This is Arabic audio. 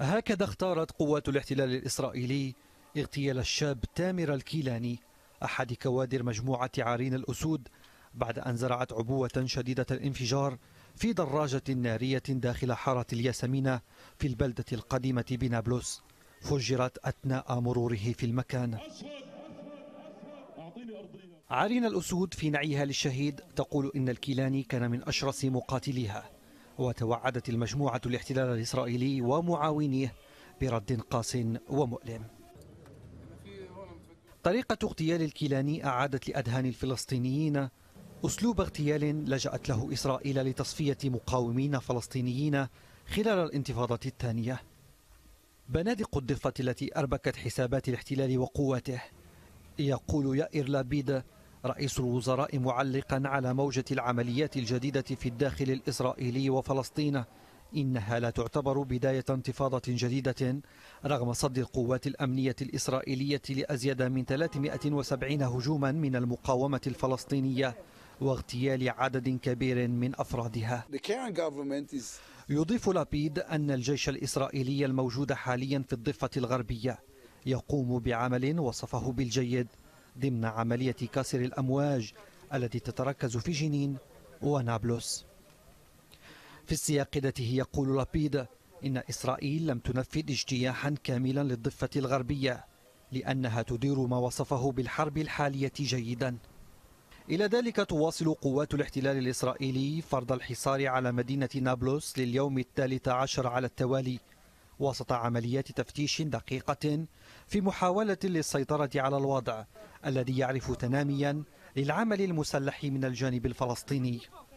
هكذا اختارت قوات الاحتلال الإسرائيلي اغتيال الشاب تامر الكيلاني أحد كوادر مجموعة عرين الأسود بعد أن زرعت عبوة شديدة الانفجار في دراجة نارية داخل حارة الياسمينة في البلدة القديمة بنابلس، فجرت أثناء مروره في المكان. عرين الأسود في نعيها للشهيد تقول إن الكيلاني كان من أشرس مقاتليها، وتوعدت المجموعة الاحتلال الإسرائيلي ومعاونيه برد قاس ومؤلم. طريقة اغتيال الكيلاني أعادت لأذهان الفلسطينيين أسلوب اغتيال لجأت له إسرائيل لتصفية مقاومين فلسطينيين خلال الانتفاضة الثانية. بنادق الضفة التي أربكت حسابات الاحتلال وقواته. يقول يائير لابيد رئيس الوزراء معلقا على موجة العمليات الجديدة في الداخل الإسرائيلي وفلسطين إنها لا تعتبر بداية انتفاضة جديدة رغم صد القوات الأمنية الإسرائيلية لأزيد من 370 هجوما من المقاومة الفلسطينية واغتيال عدد كبير من أفرادها. يضيف لابيد أن الجيش الإسرائيلي الموجود حاليا في الضفة الغربية يقوم بعمل وصفه بالجيد ضمن عملية كسر الأمواج التي تتركز في جنين ونابلس. في السياق ذاته يقول لابيد إن إسرائيل لم تنفذ اجتياحا كاملا للضفة الغربية لأنها تدير ما وصفه بالحرب الحالية جيدا. إلى ذلك تواصل قوات الاحتلال الإسرائيلي فرض الحصار على مدينة نابلس لليوم 13 على التوالي وسط عمليات تفتيش دقيقة في محاولة للسيطرة على الوضع الذي يعرف تناميا للعمل المسلح من الجانب الفلسطيني.